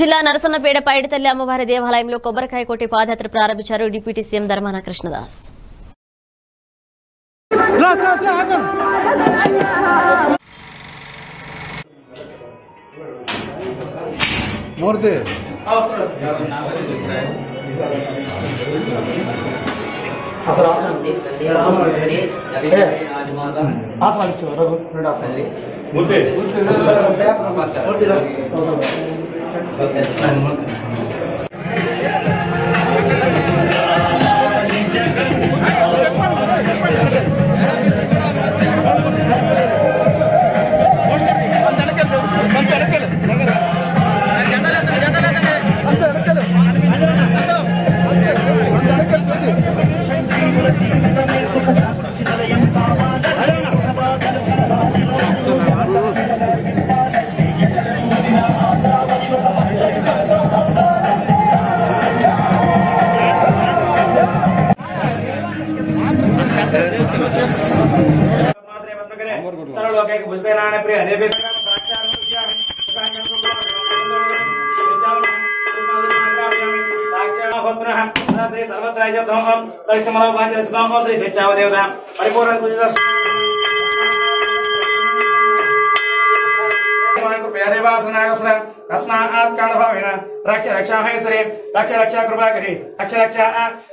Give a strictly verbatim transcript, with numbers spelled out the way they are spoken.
జిల్లా నరసన్నపేట పైడితల్లి అమ్మవారి దేవాలయంలో కొబ్బరికాయ కొట్టి పాదయాత్ర ప్రారంభించారు డిప్యూటీ సీఎం ధర్మాన కృష్ణదాస్. रक्षा रक्षा रक्षा कृपा करी रक्षा रक्षा